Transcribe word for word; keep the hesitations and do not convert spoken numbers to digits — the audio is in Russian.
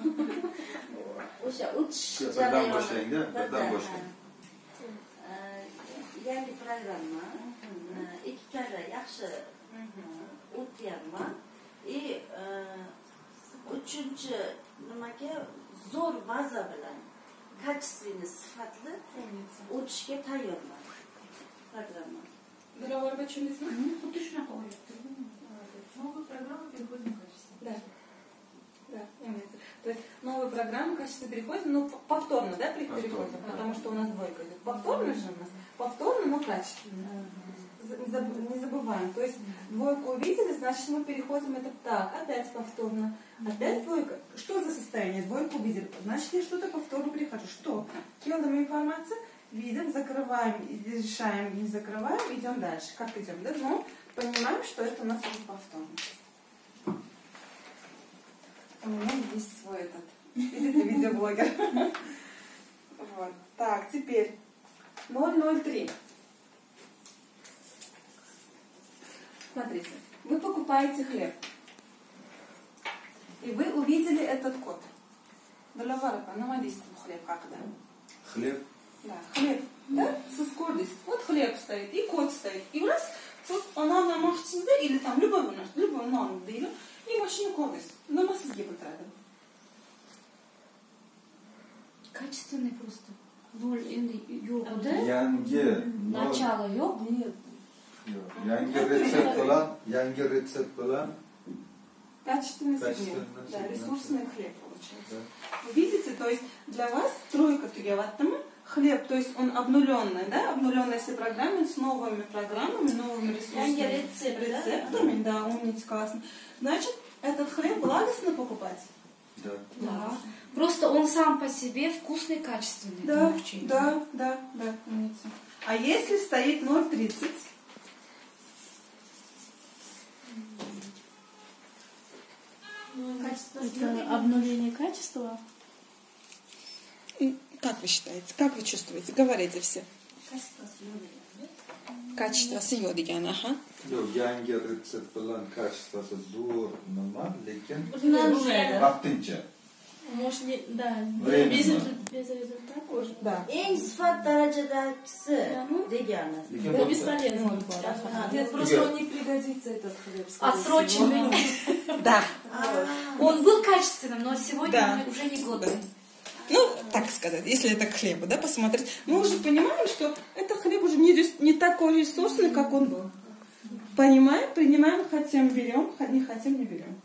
o'sha o'tish birdan boshlang-da, birdan boshlang. Yangi programma, ikki karra yaxshi o'tyapman. И uchinchi nimaga zo'r baza bilan качественный, sifatli o'tishga tayyorman. Programma. Договор почему не знаю? Xuddi shunaqa o'ylabdi. Новая программа переходит на качество. Да. Да, имеется. То есть новая программа, качество переходит, ну повторно, да, переходим, потому что у нас двойка идет. Повторно же у нас, повторно, но качественно. Не забываем. То есть двойку увидели, значит мы переходим это так, опять повторно, опять двойка. Что за состояние? Двойку увидели, значит я что-то повторно перехожу. Что? Келдом информация, видим, закрываем, решаем, не закрываем, идем дальше. Как идем? Да? Ну, понимаем, что это у нас уже повторно. У меня есть свой этот, видите, видеоблогер. Вот. Так, теперь ноль ноль три. Смотрите, вы покупаете хлеб. И вы увидели этот код. Доллаварапа, намалистым хлеб когда? Хлеб? Да, хлеб. Да? Со скоростью. Вот хлеб стоит, и код стоит. И у нас она на машине или там любой у нас, любой нон дыли. И машина кордис. Но мы сидим вот рядом. Качественный просто. Ноль yok da. Yangi. Начало yok. Yo'q. Yangi retsept bilan, yangi retsept bilan. Качественный сегмент. Да, ресурсный хлеб получается. Вы видите, то есть для вас тройка тугеваттама хлеб, то есть он обнуленный, да, обнуленный все программы с новыми программами, новыми ресурсами, рецептами, да, умница, классно. Значит, этот хлеб благостно покупать? Да. Да. Просто он сам по себе вкусный, качественный. Да, да, да, да, умница. А если стоит ноль тридцать? Это обнуление качества? Как вы считаете? Как вы чувствуете? Говорите все. Качество с йодой. Качество с йодой, ага. Yo'q, yangi retsept bilan kачествоsi zo'r nima, lekin Уже. vaqtincha. Может, не, да, Временно. без, без результата. Да. Eng sifat darajadagisi degani. Да, бесполезно. Нет, просто он не пригодится, этот хлеб. Отсроченный. Да. Он был качественным, но сегодня Да. он уже не годный. Ну, так сказать, если это к хлебу, да, посмотреть. Мы уже понимаем, что этот хлеб уже не, рес- не такой ресурсный, как он был. Понимаем, принимаем, хотим, берем, не хотим, не берем.